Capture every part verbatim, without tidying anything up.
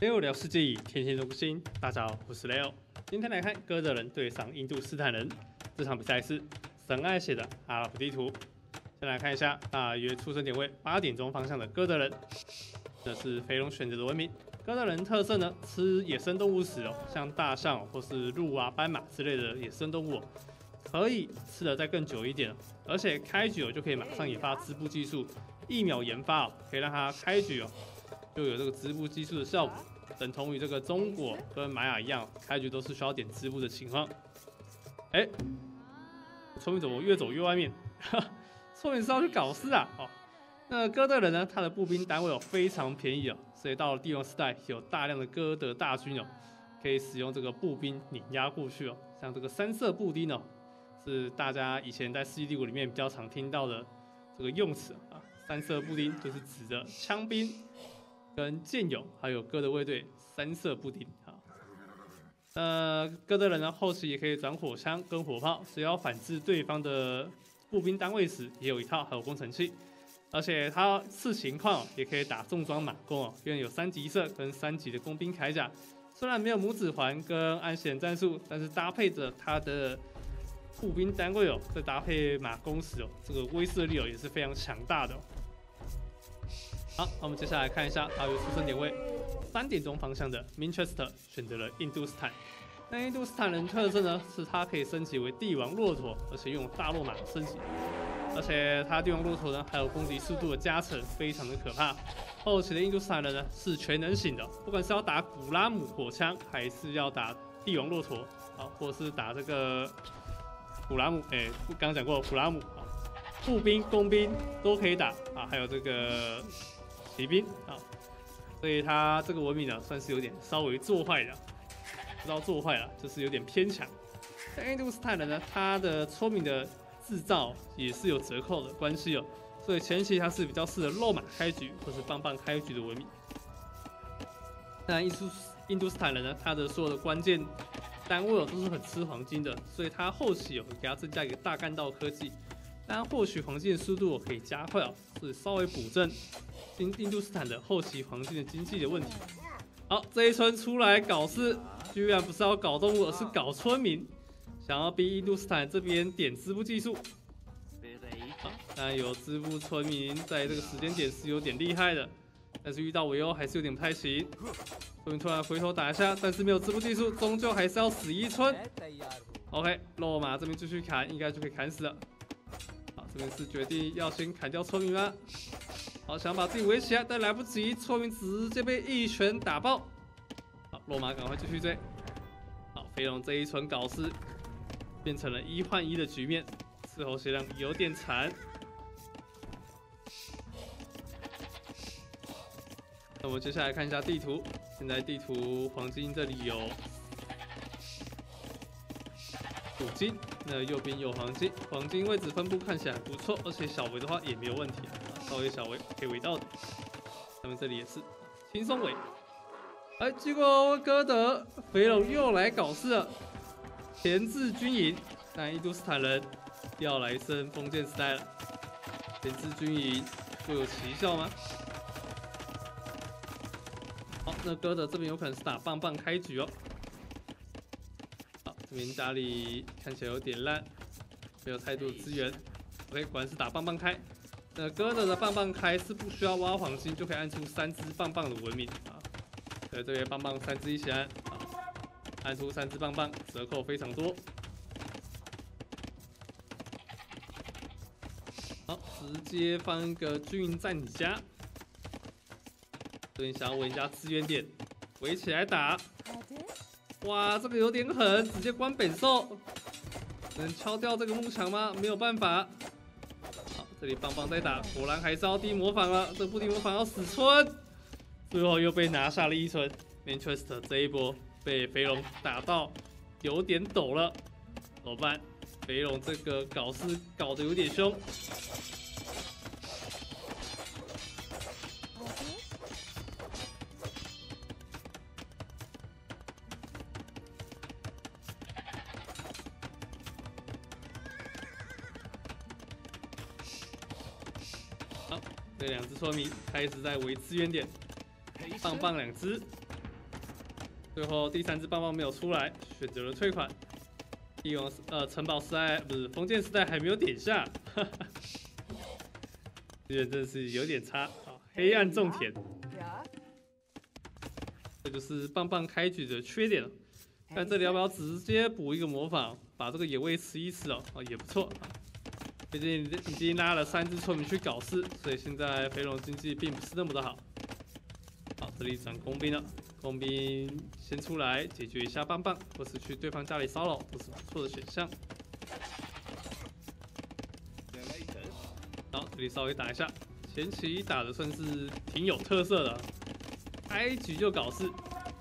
Leo 聊世界，天天都更新。大家好，我是 Leo。今天来看哥德人对上印度斯坦人，这场比赛是神爱写的阿拉伯地图。先来看一下大约出生点位八点钟方向的哥德人，这是肥龙选择的文明。哥德人特色呢，吃野生动物时哦，像大象、哦、或是鹿啊、斑马之类的野生动物、哦，可以吃的再更久一点、哦，而且开局哦就可以马上研发织布技术，一秒研发哦，可以让它开局哦就有这个织布技术的效果。等同于这个中国跟玛雅一样，开局都是需要点织布的情况。哎、欸，聪明怎么越走越外面？聪明是要去搞事啊！哦，那哥德人呢？他的步兵单位哦非常便宜哦，所以到了帝王时代，有大量的哥德大军哦，可以使用这个步兵碾压过去哦。像这个三色步兵哦，是大家以前在世纪帝国里面比较常听到的这个用词啊。三色步兵就是指的枪兵。跟剑勇还有哥德卫队三色步兵啊，呃，哥德人呢后期也可以转火枪跟火炮，只要反制对方的步兵单位时，也有一套还有工程器，而且它视情况也可以打重装马弓哦，因为有三级射跟三级的工兵铠甲，虽然没有拇指环跟暗显战术，但是搭配着它的步兵单位哦，再搭配马弓时哦，这个威慑力哦也是非常强大的、哦。好，那我们接下来看一下大约出生点位三点钟方向的 Manchester 选择了印度斯坦。那印度斯坦人特色呢，是它可以升级为帝王骆驼，而且用大骆马升级，而且它帝王骆驼呢还有攻击速度的加成，非常的可怕。后期的印度斯坦人呢是全能型的，不管是要打古拉姆火枪，还是要打帝王骆驼啊，或者是打这个古拉姆，哎、欸，刚刚讲过古拉姆啊，步兵、工兵都可以打啊，还有这个。骑兵啊，所以他这个文明呢，算是有点稍微做坏了，不知道做坏了，就是有点偏强。但印度斯坦人呢，他的聪明的制造也是有折扣的关系哦，所以前期他是比较适合肉马开局或是棒棒开局的文明。但印度印度斯坦人呢，他的所有的关键单位哦都是很吃黄金的，所以他后期有给他增加一个大干道科技。当然，获取黄金的速度可以加快哦，是稍微补正印印度斯坦的后期黄金的经济的问题。好，这一村出来搞事，居然不是要搞动物，而是搞村民，想要逼印度斯坦这边点织布技术。好，当然有织布村民在这个时间点是有点厉害的，但是遇到围殴还是有点不太行。村民突然回头打一下，但是没有织布技术，终究还是要死一村。OK， 肉马这边继续砍，应该就可以砍死了。这边是决定要先砍掉村民吗？好，想把自己围起来，但来不及，村民直接被一拳打爆。好，罗马赶快继续追。好，飞龙这一村搞事，变成了一换一的局面，伺候血量有点惨。那我们接下来看一下地图，现在地图黄金这里有五金。那右边有黄金，黄金位置分布看起来不错，而且小围的话也没有问题，稍微小围可以围到的。他们这里也是轻松围。哎，结果哥德肥龙又来搞事了，钳制军营。但印度斯坦人要来升封建时代了，钳制军营会有奇效吗？好，那哥德这边有可能是打棒棒开局哦。这边家里看起来有点烂，没有太多的资源。OK， 果然是打棒棒开。那哥德的棒棒开是不需要挖黄金就可以按出三只棒棒的文明啊。所以这边棒棒三只一起按，啊，按出三只棒棒，折扣非常多。好，直接放一个军营在你家。这边想要围一下资源点，围起来打。哇，这个有点狠，直接关本兽，能敲掉这个幕墙吗？没有办法。好，这里棒棒在打，果然还是要低模仿了，这不低模仿要死村，最后又被拿下了一村。Manchester 这一波被肥龙打到有点抖了，怎么办？肥龙这个搞事搞得有点凶。好，这两只村民开始在围资源点，棒棒两只。 最后第三只棒棒没有出来，选择了退款。帝王呃城堡时代不是封建时代还没有点下，哈哈，资源真的是有点差啊！黑暗种田，这就是棒棒开局的缺点了。看这里要不要直接补一个魔法，把这个野味吃一吃哦，啊也不错啊。毕竟已经拉了三只村民去搞事，所以现在肥龙经济并不是那么的好。好，这里转工兵了。 工兵先出来解决一下棒棒，或是去对方家里骚扰，都是不错的选项。好，这里稍微打一下，前期打的算是挺有特色的，开局就搞事。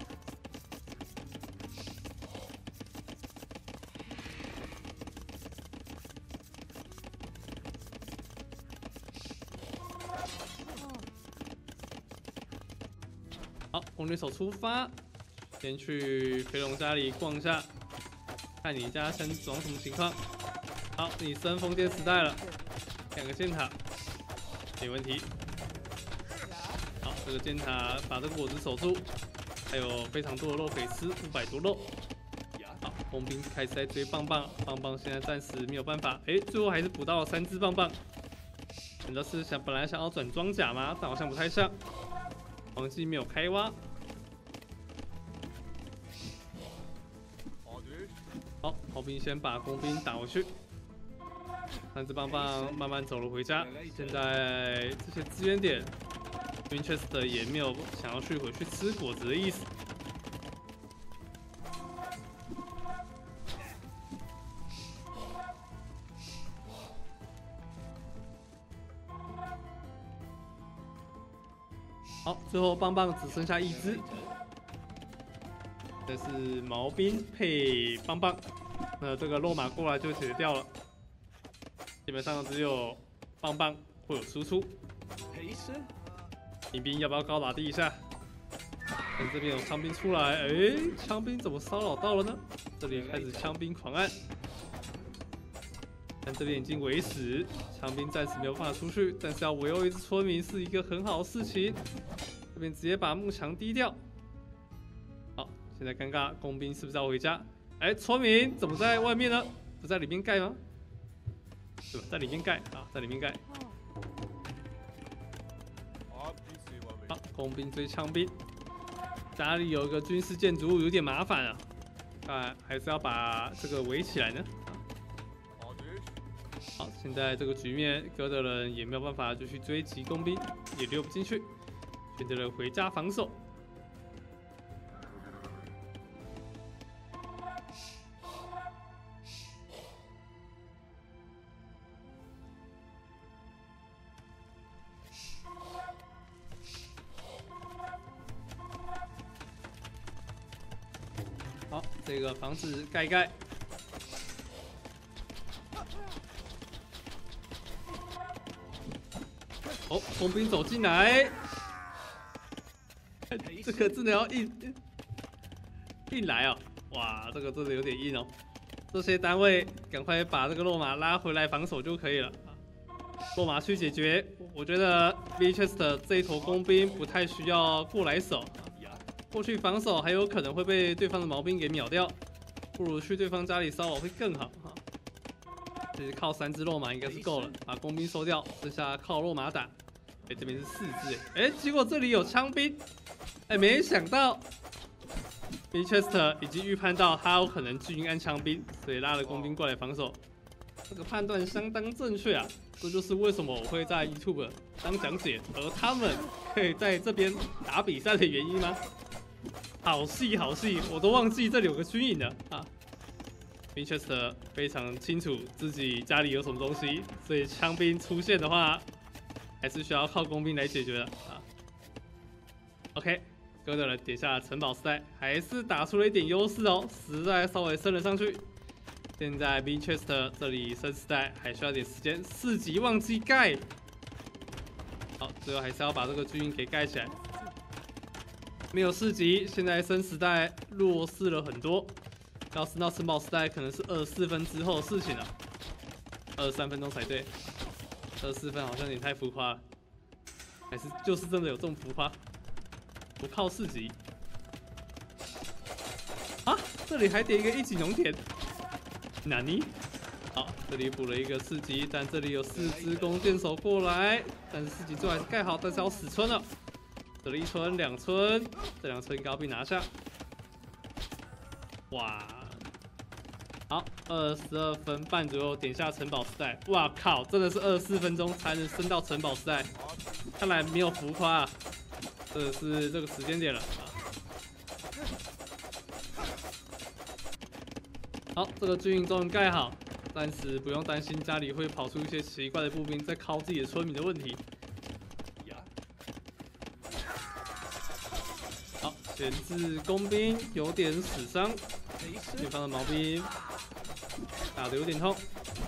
好，红女手出发，先去肥龙家里逛一下，看你家先装什么情况。好，你升封建时代了，两个箭塔，没问题。好，这个箭塔把这个果子守住，还有非常多的肉可以吃，五百多肉。好，工兵开始在追棒棒，棒棒现在暂时没有办法，哎，最后还是捕到了三只棒棒。难道是想本来想要转装甲吗？但好像不太像。 黄金没有开挖，好，炮兵先把工兵打回去，三只棒棒慢慢走了回家。现在这些资源点 ，Winchester 也没有想要去回去吃果子的意思。好，最后棒棒只剩下一只，这是毛兵配棒棒，那这个落马过来就解决掉了。基本上只有棒棒会有输出。民兵要不要高打第一下？看这边有枪兵出来，哎，枪兵怎么骚扰到了呢？这里开始枪兵狂按，但这边已经围死，枪兵暂时没有办法出去，但是要围殴一只村民是一个很好的事情。 这边直接把幕墙低掉。好，现在尴尬，工兵是不是要回家？哎，村民怎么在外面呢？不在里面盖吗？对吧？在里面盖啊，在里面盖。好，工兵追枪兵，家里有一个军事建筑物，有点麻烦啊。看还是要把这个围起来呢。好，现在这个局面，哥的人也没有办法就去追击工兵，也溜不进去。 选择了回家防守。好，这个房子盖盖。哦，工兵走进来。 这个真的要硬硬来哦！哇，这个真的有点硬哦。这些单位赶快把这个落马拉回来防守就可以了。落马去解决，我觉得 Winchester 这一头工兵不太需要过来守，过去防守还有可能会被对方的毛兵给秒掉，不如去对方家里骚扰会更好哈。其实靠三只落马应该是够了，把工兵收掉，剩下靠落马打。哎，这边是四只哎，哎，结果这里有枪兵。 哎，没想到 ，Winchester 已经预判到他有可能巨按枪兵，所以拉了工兵过来防守。这个判断相当正确啊！这就是为什么我会在 YouTube 当讲解，而他们可以在这边打比赛的原因吗？好细好细，我都忘记这里有个军营了啊 ！Winchester 非常清楚自己家里有什么东西，所以枪兵出现的话，还是需要靠工兵来解决的啊。OK。 哥的人点下城堡时代，还是打出了一点优势哦，时代稍微升了上去。现在 Winchester 这里升时代还需要点时间，四级忘记盖。好，最后还是要把这个军营给盖起来。没有四级，现在升时代弱势了很多。要升到城堡时代，可能是二十四分之后的事情了，二十三分钟才对。二十四分好像有点太浮夸了，还是就是真的有这么浮夸？ 不靠四级， 这里还点一个一级农田，纳尼？好，这里补了一个四级，但这里有四只弓箭手过来，但是四级最后还是盖好，但是要死村了。这里一村两村，这两村应该要被拿下。哇！好，二十二分半左右点下城堡时代，哇靠，真的是二十四分钟才能升到城堡时代，看来没有浮夸啊，这是这个时间点了。好，这个军营终于盖好。 暂时不用担心家里会跑出一些奇怪的步兵在敲自己的村民的问题。好，前置工兵有点死伤，对方的毛兵打得有点痛。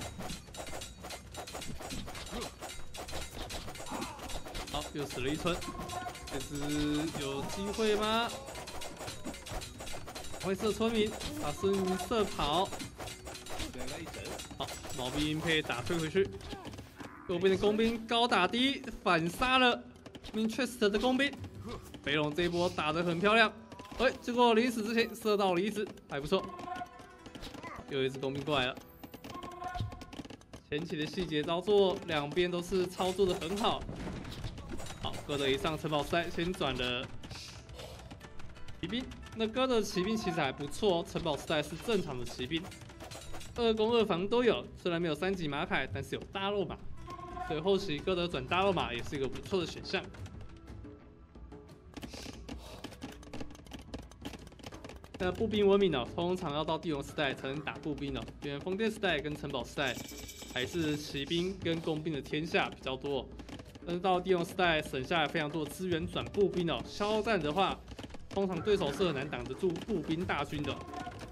好，又死了一村，这次有机会吗？会射村民，把村民射跑。 好，毛兵被打退回去，右边的工兵高打低反杀了 Minchester 的工兵，肥龙这一波打得很漂亮，哎，结果临死之前射到了一只，还不错。又一只工兵过来了，前期的细节操作两边都是操作的很好。好，哥德一上城堡赛先转了骑兵，那哥德骑兵其实还不错哦，城堡时代是正常的骑兵。 二攻二防都有，虽然没有三级马凯，但是有大肉马，所以后期哥德转大肉马也是一个不错的选项。那步兵文明呢，通常要到帝王时代才能打步兵哦，因为封建时代跟城堡时代还是骑兵跟工兵的天下比较多。但是到帝王时代省下来非常多的资源转步兵哦，消耗战的话，通常对手是很难挡得住步兵大军的。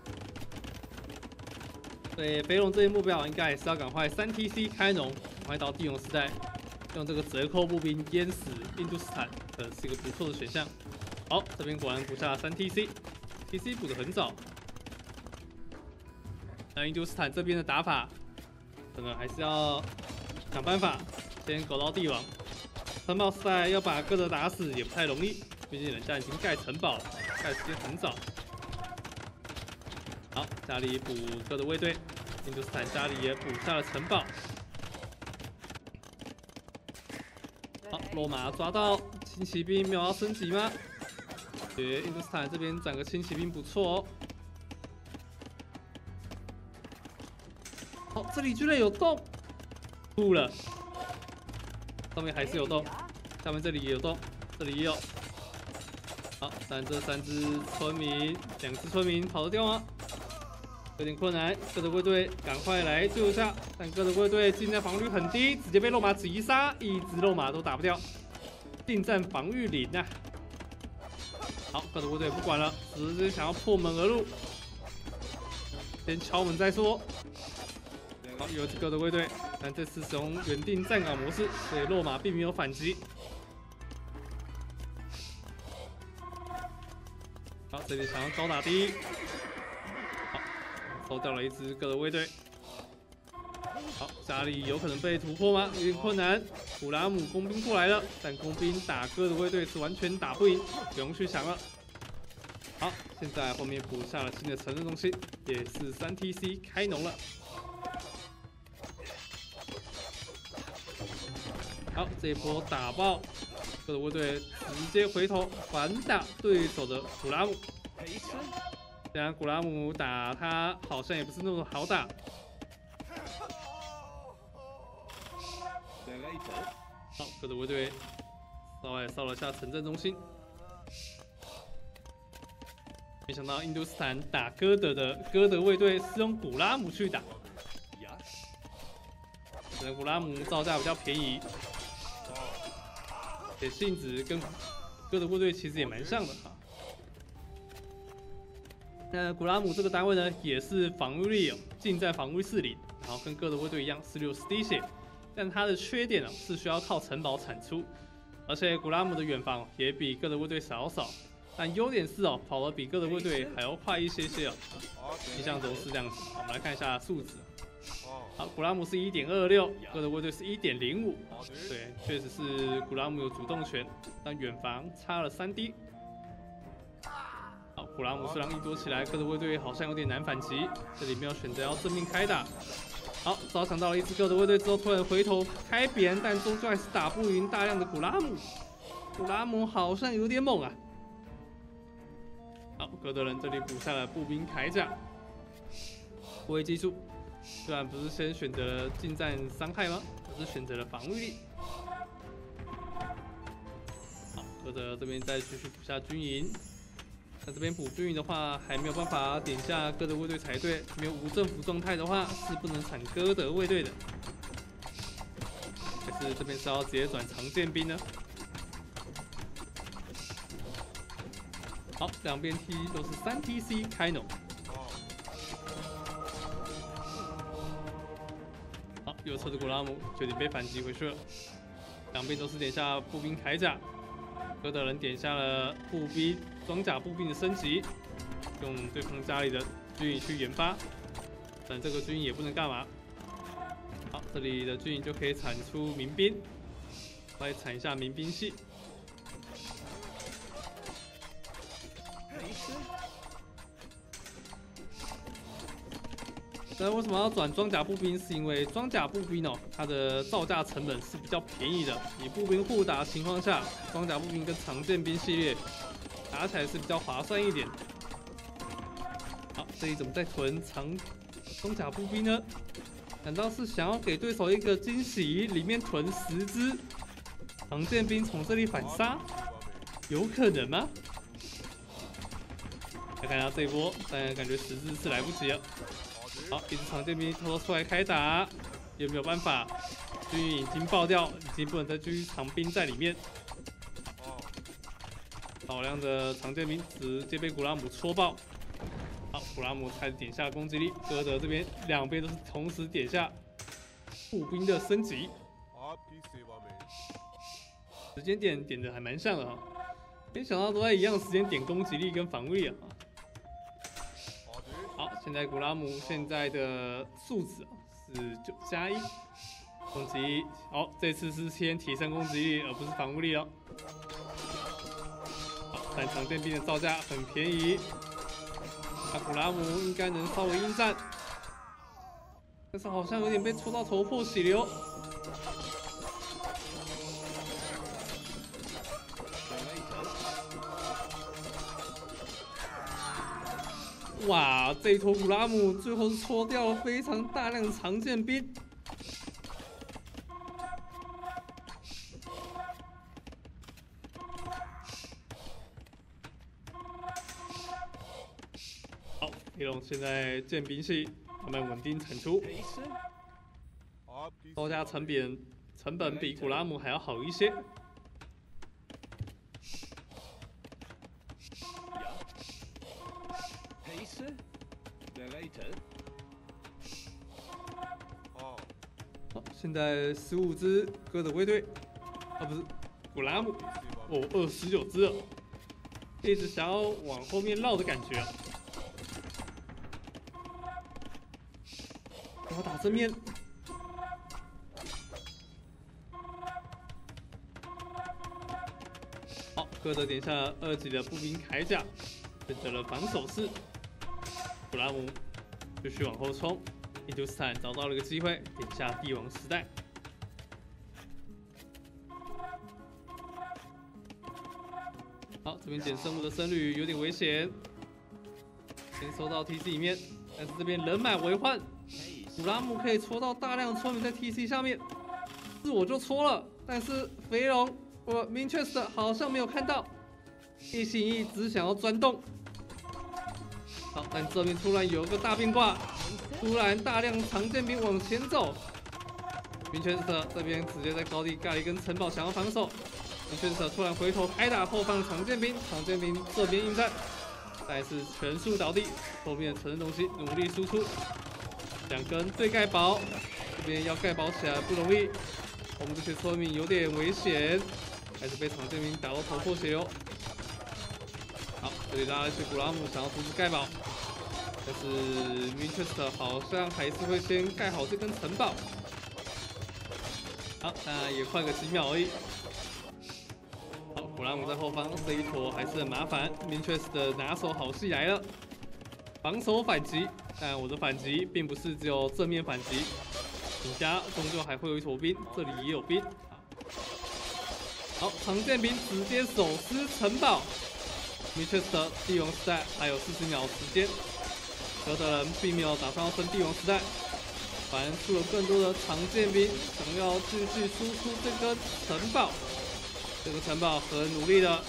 所以肥龙这些目标应该还是要赶快三 T C 开农，赶快到帝王时代，用这个折扣步兵淹死印度斯坦，这是一个不错的选项。好，这边果然补下三 T C，T C 补得很早。那印度斯坦这边的打法，可能还是要想办法先搞到帝王。城堡时代要把哥德打死也不太容易，毕竟人家已经盖城堡了，盖时间很早。 好，家里补哥的卫队，印度斯坦家里也补下了城堡。好，罗马抓到轻骑兵，没有要升级吗？觉印度斯坦这边转个轻骑兵不错哦。好，这里居然有洞，吐了。上面还是有洞，下面这里也有洞，这里也有。好，但这三只村民，两只村民跑得掉吗？ 有点困难，哥德卫队赶快来救一下！但哥德卫队近战防御很低，直接被肉马击杀，一只肉马都打不掉，近战防御零啊！好，哥德卫队不管了，直接想要破门而入，先敲门再说。好，有几个的卫队，但这次使用原定站岗模式，所以肉马并没有反击。好，这里想要高打低。 收掉了一只哥德卫队，好，家里有可能被突破吗？有点困难。古拉姆工兵过来了，但工兵打哥德卫队是完全打不赢，不用去想了。好，现在后面补下了新的城镇中心，也是三 T C 开农了。好，这一波打爆哥德卫队，直接回头反打对手的古拉姆。 虽然古拉姆打他好像也不是那么好打。好，哥德卫队稍微扫了下城镇中心，没想到印度斯坦打哥德的哥德卫队是用古拉姆去打，可能古拉姆造价比较便宜，且性质跟哥德卫队其实也蛮像的哈。 那古拉姆这个单位呢，也是防御力哦，近战防御四零，然后跟哥德卫队一样是六十滴血，但它的缺点呢是需要靠城堡产出，而且古拉姆的远防也比哥德卫队少少，但优点是哦，跑得比哥德卫队还要快一些些哦，印象中是这样子。我们来看一下数值，好，古拉姆是 一点二六， 哥德卫队是 一点零五， 对，确实是古拉姆有主动权，但远防差了三滴。好， 古拉姆虽然一躲起来，哥德卫队好像有点难反击，这里没有选择要正面开打。好，早想到了一次哥德卫队之后，突然回头开扁，但终究还是打不赢大量的古拉姆。古拉姆好像有点猛啊。好，哥德人这里补下了步兵铠甲。护卫技术虽然不是先选择了近战伤害吗？而是选择了防御力。好，哥德这边再继续补下军营。那这边补军营的话，还没有办法点下哥德卫队才对。没有无政府状态的话，是不能产哥德卫队的。还是这边是要直接转长剑兵呢？好，两边 T 都是三 T C 开农。好，右侧的古拉姆决定被反击回去了。两边都是点下步兵铠甲，哥德人点下了步兵装甲步兵的升级，用对方家里的军营去研发，但这个军营也不能干嘛。好，这里的军营就可以产出民兵，来产一下民兵系。那为什么要转装甲步兵？是因为装甲步兵哦，它的造价成本是比较便宜的。以步兵互打的情况下，装甲步兵跟长剑兵系列打起来是比较划算一点。好，这里怎么在囤长装甲步兵呢？难道是想要给对手一个惊喜，里面囤十只长剑兵从这里反杀？有可能吗？来看一下这一波，但感觉十只是来不及了。好，一支长剑兵偷偷出来开打，有没有办法？军营已经爆掉，已经不能再继续长兵在里面。少量的长剑兵直接被古拉姆戳爆。好，古拉姆开始点下攻击力，哥德这边两边都是同时点下步兵的升级。时间点点的还蛮像的哈，没想到都在一样的时间点攻击力跟防御力啊。好，现在古拉姆现在的数值是九加一，攻击力好，这次是先提升攻击力，而不是防御力哦。好，但长剑兵的造价很便宜，那古拉姆应该能稍微应战，但是好像有点被戳到头破血流。哇，这一坨古拉姆最后是戳掉了非常大量的长剑兵。好，黑龙现在剑兵系慢慢稳定产出，造价成本成本比古拉姆还要好一些。好，现在十五只哥德卫队，啊不是古拉姆，哦，二十九只了，一直想要往后面绕的感觉。然后打正面，好，哥德点下二级的步兵铠甲，选择了防守式。古拉姆继续往后冲，印度斯坦找到了一个机会，点下帝王时代。好，这边捡生物的僧侣有点危险，先收到 T C 里面，但是这边人满为患，古拉姆可以戳到大量村民在 T C 下面，是我就戳了，但是肥龙我 Minchester 好像没有看到，一心一意只想要钻洞。好，但这边突然有个大变卦，突然大量长剑兵往前走，明圈者这边直接在高地盖了一根城堡，想要防守。明圈者突然回头开打后方长剑兵，长剑兵这边应战，但是全数倒地，后面城镇东西努力输出，两根对盖堡，这边要盖堡起来不容易，我们这些村民有点危险，还是被长剑兵打到头破血流。好，这里拉了一些古拉姆，想要阻止盖堡，但是 Winchester 好像还是会先盖好这根城堡。好，那也快个几秒而已。好，古古拉姆在后方，这一坨还是很麻烦。Minchester 的拿手好戏来了，防守反击，但我的反击并不是只有正面反击，人家终究还会有一坨兵，这里也有兵。好，长剑兵直接手撕城堡。Minchester 帝王时代还有四十秒时间，哥德人并没有打算要升帝王时代，反而出了更多的长剑兵，想要继续输出这个城堡。这个城堡很努力的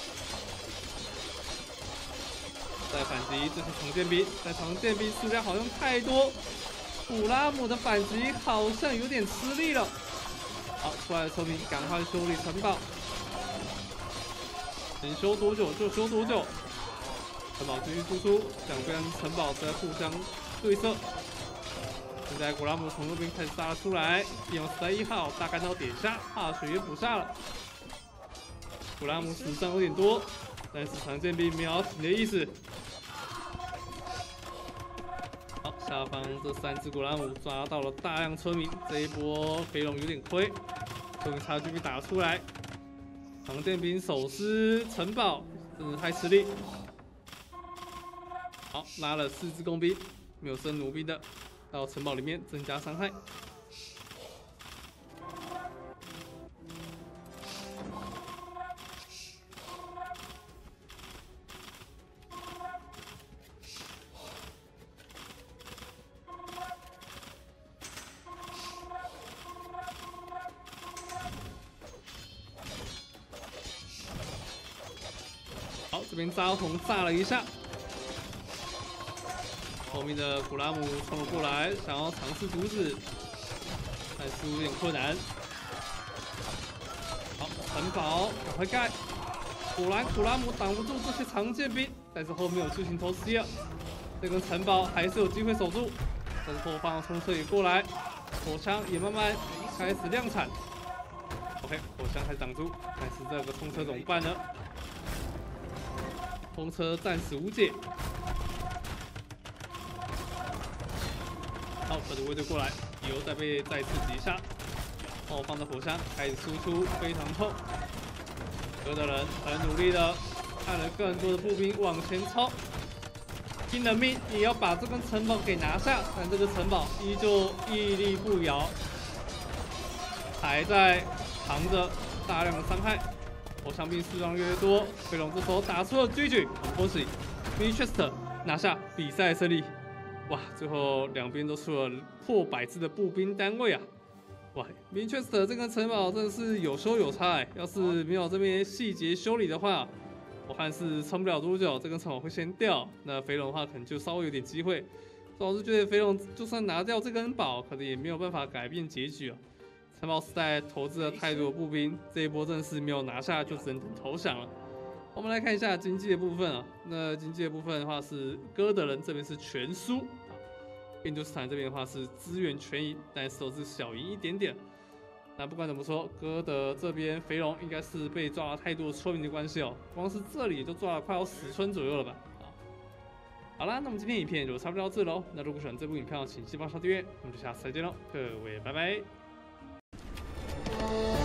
在反击这些长剑兵，但长剑兵数量好像太多，古拉姆的反击好像有点吃力了。好，出来的村民赶快修理城堡，能修多久就修多久。城堡继续输出，两边城堡在互相对射。现在古拉姆从右边开始杀了出来，帝王时代一号大干刀点下，怕水也补下了。古拉姆死伤有点多，但是长剑兵没有要停的意思。好，下方这三只古拉姆抓到了大量村民，这一波飞龙有点亏，村民差距被打出来。长剑兵手撕城堡，真的太吃力。好，拉了四只工兵，没有升弩兵的，到城堡里面增加伤害。好，这边炸药桶炸了一下，后面的古拉姆冲了过来，想要尝试阻止，但是有点困难。好，城堡赶快盖，果然古拉姆挡不住这些长剑兵，但是后面有巨型投石了，这个城堡还是有机会守住。但是后方冲车也过来，火枪也慢慢开始量产。OK， 火枪还挡住，但是这个冲车怎么办呢？风车暂时无解。好，这个卫队过来，油再被再次击下。后方的火枪开始输出，非常痛。哥德人很努力的看了更多的步兵往前冲，拼了命也要把这根城堡给拿下，但这个城堡依旧屹立不摇，还在扛着大量的伤害。火枪兵数量越来越多，飞龙这时候打出了狙击，很恭喜 Minchester 拿下比赛胜利。哇，最后两边都出了破百只的步兵单位啊！哇 ，Minchester 这个城堡真的是有修有差哎，要是没有这边细节修理的话，我看是撑不了多久，这个城堡会先掉。那飞龙的话可能就稍微有点机会。我是觉得飞龙就算拿掉这根宝，可能也没有办法改变结局啊。城堡时代投资了太多的步兵，这一波真的是没有拿下，就只能等投降了。我们来看一下经济的部分啊，那经济的部分的话是哥德人这边是全输啊，印度斯坦这边的话是资源全赢，但是都是小赢一点点。那不管怎么说，哥德这边肥龙应该是被抓了太多村民的关系哦，光是这里就抓了快要十村左右了吧。好啦，那我们今天影片就差不多到这喽。那如果喜欢这部影片，请记得帮上订阅，我们就下次再见喽，各位拜拜。